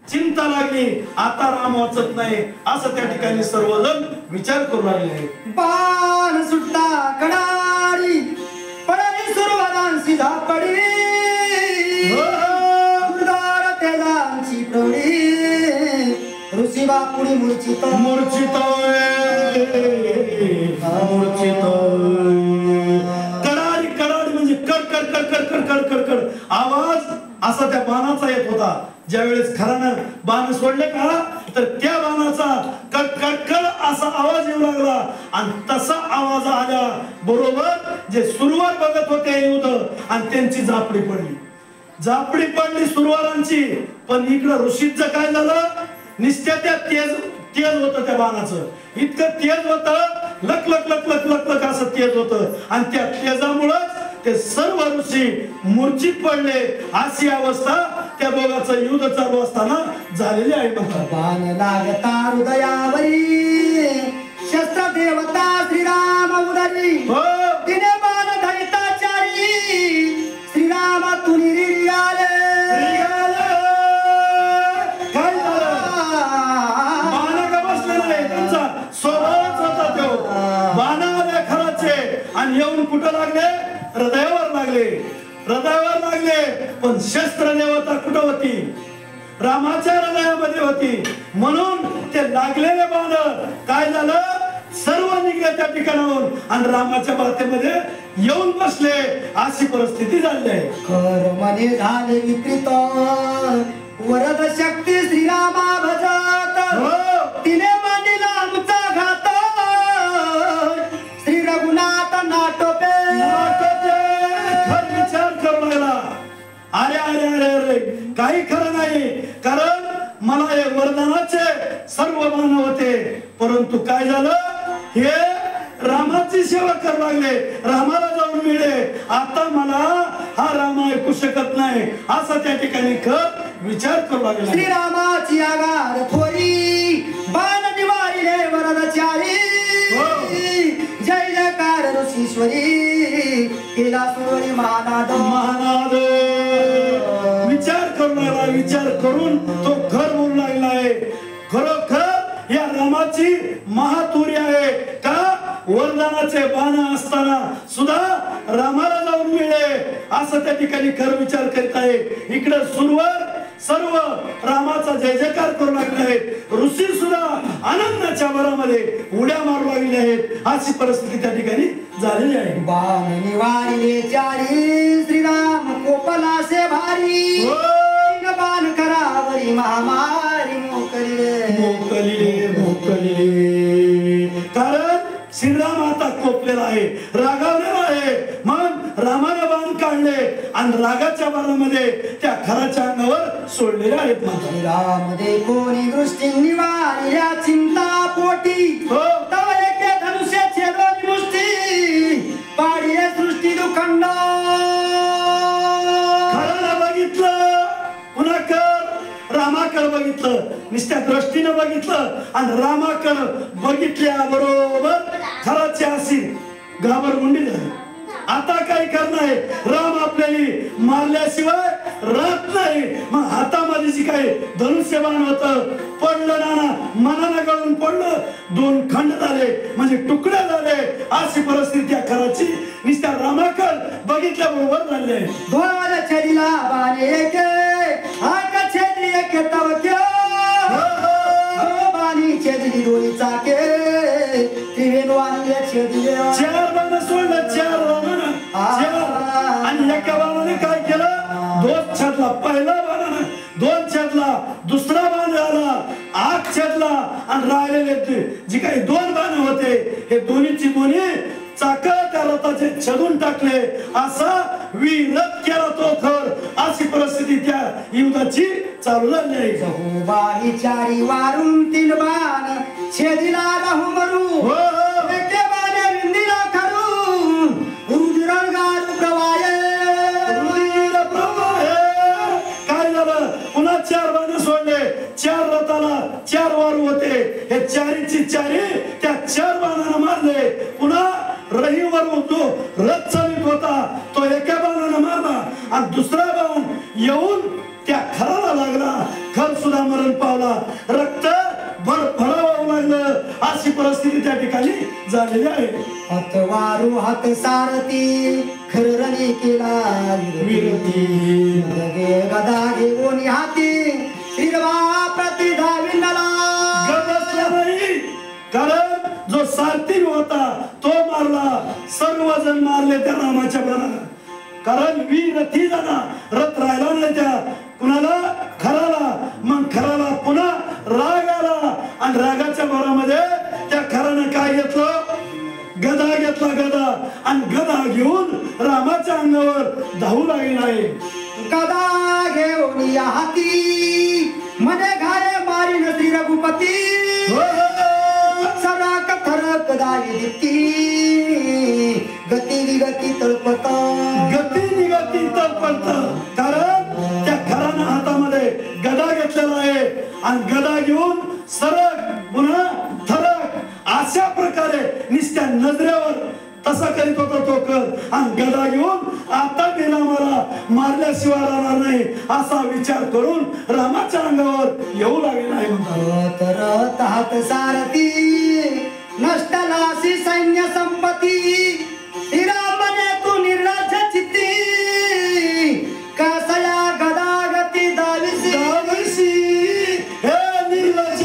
चिंता लागली, आता राम वाचत नाही असं त्या ठिकाणी सर्वजण विचार करू लागले. बाण सुटला कडारी पडली सुरवरांची धापडी तेजांची प्रौढी ऋषी बापुडी मूर्छित मूर्छित मूर्छित कडारी कडारी म्हणजे कड कड कड कड कड कड कड कड आवाज असा त्या बाणाचा येत होता. ज्यावेळेस खरानं बाण सोडले का तर त्या बाणाचा कड कड कड असा आवाज येऊ लागला आणि तसा आवाज आल्या बरोबर जे सुरवार बघत होते युद्ध आणि त्यांची झापडी पडली सुरवारांची. पण इकडं ऋषीचं काय झालं, निश्चय त्या तेज होतं त्या बाणाचं, इतकं तेज होतं लक लक लक लक लक लक असं तेज होतं आणि त्या तेजामुळेच ते सर्व ऋषी मूर्छित पडले. अशी अवस्था त्या दोघांचं युद्ध चालू असताना झालेली आहे. बाण लागता हृदयावरी शस्त्र देवता श्रीराम उदरी तिने बाण धरिता चारी श्रीराम तुनी रियाले काय झालं, बाण का बसलेला आहे त्यांचा स्वभावच होता तो. बाणामध्ये खराचे आणि येऊन कुठं लागले, हृदयावर लागले. पण शस्त्र देवता कुठं होती, रामाच्या हृदयामध्ये होती. म्हणून ते लागलेले बाण काय झालं, सर्व निघले त्या ठिकाणाहून आणि रामाच्या बातेमध्ये येऊन बसले. अशी परिस्थिती झाली आहे. कर्मने झाले विकृत वरद शक्ती श्रीरामा भजत तिने मांडिला आमचा घात श्री रघुनाथ नाटोपे विचार करू लागला. अरे अरे अरे अरे काही खरं नाही, कारण मला हे वरदानाचे सर्व बाण होते. परंतु काय झालं, हे रामाची सेवा करू लागले, रामाला जाऊन मिळे. आता मला हा राम ऐकू शकत नाही असा त्या ठिकाणी विचार करू लागला. श्रीरामाची आगार थोरी बाण निवारिले वरदचारी जय जयकार ऋषीश्वरी केला सुरवरी महानाद महानाद. विचार करू लागला, विचार करून तो घर बोलू लागला आहे. खरोखर या रामाची महातुरी आहे का, वरदानाचे बाण असताना सुद्धा रामाला जाऊन मिळे असं त्या ठिकाणी खर विचार करीत आहे. इकडे सुरवर सर्व रामाचा जय जयकार करू लागले आहेत, ऋषी सुद्धा आनंदाच्या भरामध्ये उड्या मारू लागले आहेत. अशी परिस्थिती त्या ठिकाणी झालेली आहे. बाण निवारिले चारी श्रीराम कोपलासे भारी बाण करावरी महामारी मोकलिले. कारण श्रीराम आता कोपलेला आहे, रागावलेला आहे. मग रामाने बाण काढले आणि रागाच्या बाणामध्ये त्या खराच्या अंगावर सोडलेले आहेत. राम दे कोणी दृष्टी निवारिल्या चिंता पोटी तव एके धनुष्याचे दोन मुष्टी पाडिले सृष्टी दुखंड. खराला बघितलं पुन्हा रामाकडे बघितलं, नुसत्या दृष्टीनं बघितलं आणि रामाकडे बघितल्याबरोबर खराची अशी घाबरगुंडी झाली. आता काय करणार आहे, राम आपल्याला मारल्याशिवाय राहत नाही. मग हातामध्ये जी काय धनुष्यबाण होतं पडलं ना, मनानं गळून पडलं, दोन खंड झाले म्हणजे तुकडे झाले. अशी परिस्थिती त्या खराची नुसत्या रामाकडे बघितल्याबरोबर झाले. धोळ्याला छेडीला बाण एके आका छेडली एके तवके बाणी छेदली दोन्ही चाके त्रिवेणवाणीला छेदले. चार बाण सोडलं, चार रामानं आणि एका बाणाने काय केलं, दोन छेदला. पहिला बाणानं दोन छेदला, दुसरा बाण आला आठ छेदला आणि राहिलेले जी काही दोन बाण होते हे दोन्हीची दोन्ही चाक त्या रथाचे छेदून टाकले. असा विरथ केला तो खर. अशी परिस्थिती त्या युद्धाची चालू झाली आहे. बाही चारी वारून तीन बाण छेदिला राहू मरू एके बाणे विंदिला खरू रुधिरगार प्रवाहे काय झालं, पुन्हा चार बाण सोडले. चार रथाला चार वारू होते, हे चारीची चारी त्या चार बाणानं मारले. पुन्हा रहीवर जो रथ चालित होता तो एका बाणानं मारला आणि दुसरा बाण येऊन त्या खराला लागला. खर सुद्धा मरण पावला, रक्त भडभडावं लागलं, अशी परिस्थिती त्या ठिकाणी झालेली आहे. हात वारू हात सारथी खररणी केला विरती, गदा घेऊन हाती हिरवा प्रति धाविनला. गदा नाही, कारण जो सारथी होता तो मारला, सर्वजण मारले त्या रामाच्या बाणाला. कारण विरथी झाला, रथ राहिला नाही त्या कुणाला, खराला. मग खराला पुन्हा राग आला आणि रागाच्या भरामध्ये त्या खरानं काय घेतलं, गदा घेतला, गदा. आणि गदा घेऊन रामाच्या अंगावर धावू लागला आहे. गदा घेऊन हाती मने घाले मारी श्री रघुपती, सराक थरक दाई दिती, गती विगती तळपत, गती निगती तळपत. कारण त्या खरानं हातामध्ये गदा घेतलेला आहे आणि गदा घेऊन सरक पुन्हा थरक अशा प्रकारे निस्त्या नजरेवर तसा करीत होता तो कर. आणि गदा घेऊन आता मी रामाला मारल्याशिवाय राहणार नाही असा विचार करून रामाच्या अंगावर येऊ लागलेला आहे. तरत हात सारथी नष्टलासी सैन्य संपत्ती, हिरामने तू निर्लज्ज चित्ती, कसया गदा गती दाविसी. हे निर्लज्ज,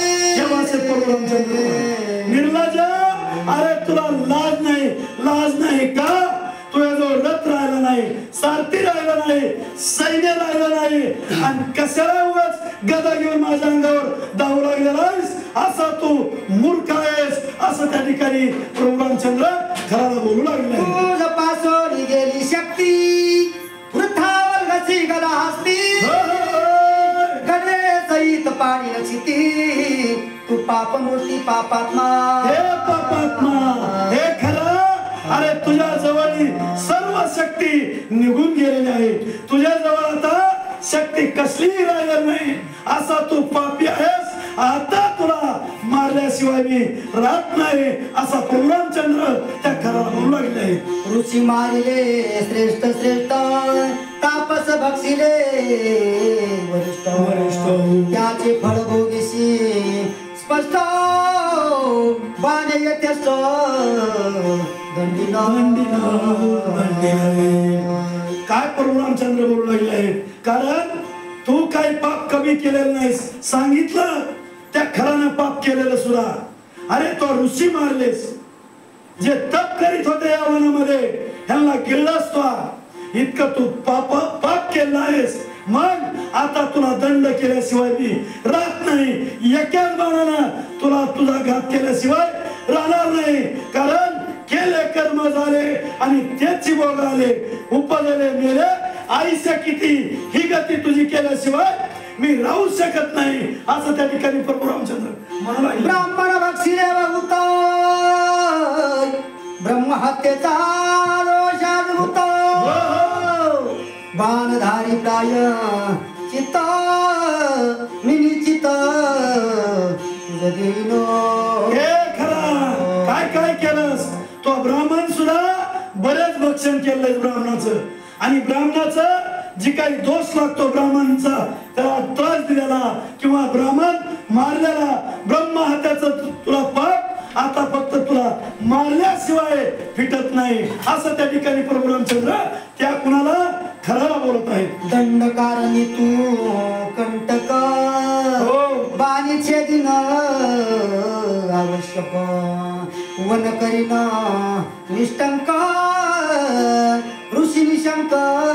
निर्लज्ज, अरे तुला लाज नाही, लाज नाही का? तुझ्या जो रथ राहिला नाही, सारथी राहिला नाही, सैन्य राहिलं नाही, आणि कशाला उगाच गदा घेऊन माझ्या अंगावर धावू लागलेला आहेस, असा तू मूर्ख आहेस असं त्या ठिकाणी प्रभू रामचंद्र खराला बोलू लागले. तुझ पासोरी गेली शक्ती, वृथावर घसी गदा हस्ती, गडे सहित पाणी नक्षिती, तू पाप मूर्ती पापात्मा. हे पापात्मा, हे खरा, अरे तुझ्या जवळ सर्व शक्ती निघून गेलेली आहे. तुझ्या जवळ आता शक्ती कसलीही राहिली नाही, असा तू पापी आहेस. आता तुला मारल्याशिवाय मी राहत नाही असा प्रभू रामचंद्र त्या खराला बोलू लागले. ऋषी मारिले श्रेष्ठ श्रेष्ठ, तापस बक्षिले वरिष्ठ वरिष्ठ, त्याचे फळ भोगीशी स्पष्ट बाणे यथेष्ट दंडिना. काय प्रभू रामचंद्र बोलू लागले आहे? कारण तू काही पाप कमी केलेलं नाहीस. सांगितलं त्या खरानं पाप केलेलं सुद्धा. अरे तो ऋषी मारलेस, जे तप करीत होते या वनामध्ये ह्यांना गिळलास तो. इतकं तू पाप केलं आहेस, मग आता तुला दंड केल्याशिवाय मी राहत नाही. एकाच बाणानं तुला तुझा घात केल्याशिवाय राहणार नाही. कारण केले कर्म झाले आणि त्याची भोग आले, उपजले मेले आयुष्य किती, ही गती तुझी केल्याशिवाय मी राहू शकत नाही असं त्या ठिकाणी प्रभू रामचंद्र म्हणू लागले. ब्राह्मण बक्षिले बहुत ब्रह्महत्येचा रोषाद्भुत, बाणधारी प्राय चित्त निश्चित हे खरा काय काय केलंस? तो ब्राह्मण सुद्धा बरेच भक्षण केलंय ब्राह्मणाचं. आणि ब्राह्मणाचं जी काही दोष लागतो ब्राह्मणाचा, त्याला त्रास दिलेला किंवा ब्राह्मण मारलेला, ब्रह्महत्याचं तुला पाप आता फक्त तुला मारल्याशिवाय फिटत नाही असं त्या ठिकाणी प्रभू रामचंद्र त्या कुणाला खराला बोलत आहेत. दंडकारणी तू कंटक, बाणी छेदिन आवश्यक, वन करीन निष्टंक, ऋषी निशंक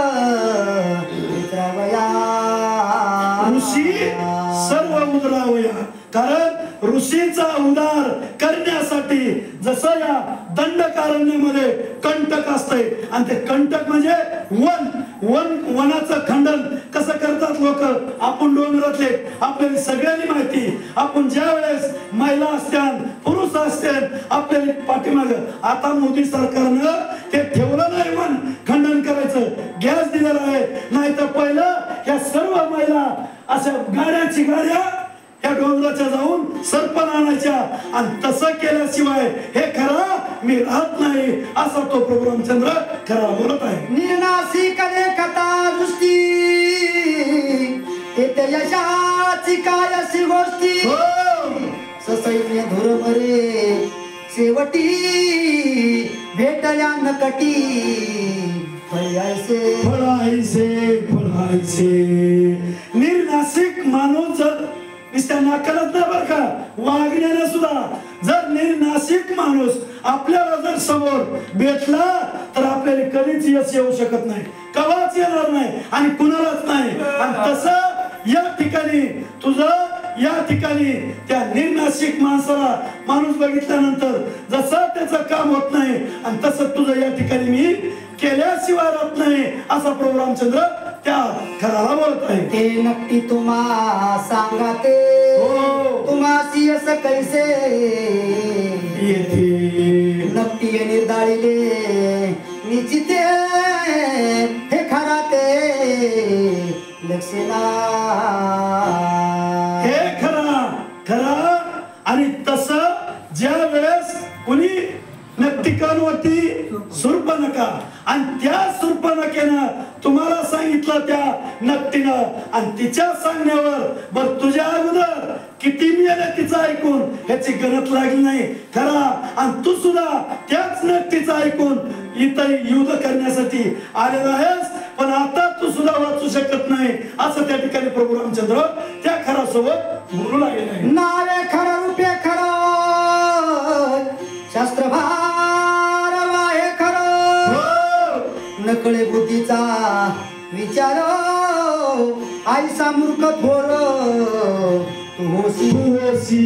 ऋषी सर्व उदरावया. कारण ऋषीचा उद्धार करण्यासाठी जसं या दंडकारण्यामध्ये कंटक असतंय, आणि ते कंटक म्हणजे वनाचं खंडन कसं करतात लोक. आपण डोंगरातले आपल्याला सगळ्यांनी माहिती, आपण ज्या वेळेस महिला असतात पुरुष असतात आपल्याला पाठीमाग, आता मोदी सरकारनं ते ठेवलं नाही वन खंडन करायचं, गॅस दिलेला आहे. नाही तर पहिलं या सर्व महिला अशा गाड्या या डोंगराच्या जाऊन सरपण आणायच्या, आणि तसं केल्याशिवाय हे खरा मी राहत नाही असा तो प्रभू रामचंद्र खरा बोलत आहे. निर्नासी करे कथा दृष्टी येते यशाची काय अशी गोष्टी ससैन्य धुरमरे शेवटी भेटल्या नकटी फळायचे फळायचे निर्नासिक माणूस जर नुसत्या नाकारात नाही बरं का, वागण्याने सुद्धा जर निर्नासिक माणूस आपल्याला जर समोर भेटला तर आपल्याला कधीच यश येऊ शकत नाही, कवाच येणार नाही आणि कुणालाच नाही. आणि तसं या ठिकाणी तुझं या ठिकाणी त्या निर्नासिक माणसाला माणूस बघितल्यानंतर जसं त्याचं काम होत नाही आणि तसं तुझं या ठिकाणी मी केल्याशिवाय राहत नाही असा प्रभू रामचंद्र त्या खराला बोलत आहे. ते नक्की तुम्हा सांगा ते तुम्हासी असं कैसे येते नक्की निर्धारिले निश्चिते हे खरा ते लक्षणा हे खरा आणि तसं ज्या वेळेस कुणी नक्तिकांवरती सुर्पनका आणि त्या सुर्पनकेनं तुम्हाला सांगितलं त्या नक्तीनं आणि तिच्या सांगण्यावर बर तुझ्या अगोदर किती मिळालं तिचं ऐकून ह्याची गणत लागली नाही खरा आणि तू सुद्धा त्याच नक्तीचं ऐकून इथं युद्ध करण्यासाठी आलेला आहेस, पण आता तू सुद्धा वाचू शकत नाही असं त्या ठिकाणी प्रभू रामचंद्र त्या खरा सोबत बोलू लागले आहे. नावे खरा रूपे खरा शास्त्रभार वाहे खरं नकळे बुद्धीचा विचार आईसा मूर्ख थोर तू होसी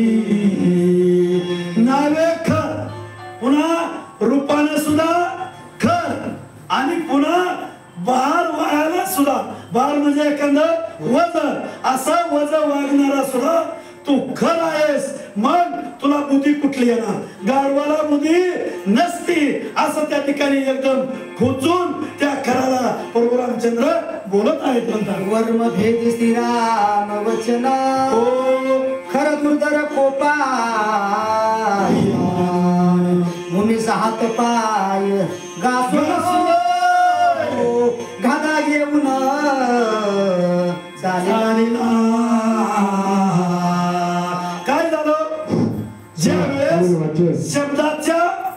नावे खर पुन्हा रूपाने सुद्धा खर आणि पुन्हा बार वायाला सुद्धा बार म्हणजे एखादं वज असा वज वागणारा सुद्धा तू खर आहेस. मग तुला बुद्धी कुठली येणार, गाढवाला बुद्धी नसती असं त्या ठिकाणी एकदम खोचून त्या खराला प्रभू रामचंद्र बोलत आहेत. म्हणतात वर्म भेद श्रीराम वचन खर दुर्धर कोपा भूमीचा हात पाय घासून घादा घेऊन चालेल. काय झालं ज्या वेळेस शब्दाच्या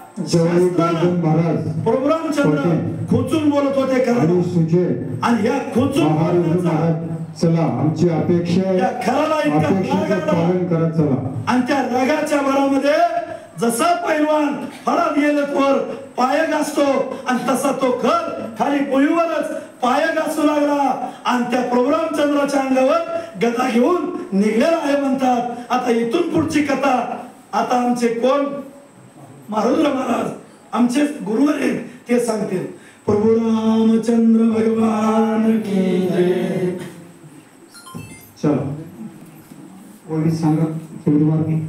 प्रभू रामचंद्र खोचून बोलत होते खरं आणि ह्या खोचून चला आमची अपेक्षा खराला इतका पालन करत चला आणि त्या रागाच्या भरामध्ये जसा पैलवान फळात गेलत वर पाय घासतो आणि तसा तो खर खाली भुईवरच पाय घासू लागला आणि त्या प्रभू रामचंद्राच्या अंगावर गदा घेऊन निघलेला आहे. म्हणतात आता इथून पुढची कथा आता आमचे कोण मारुद्र महाराज आमचे गुरुवर आहेत ते सांगतील. प्रभू रामचंद्र भगवान की जय. चला कोणी सांगा सुरुवात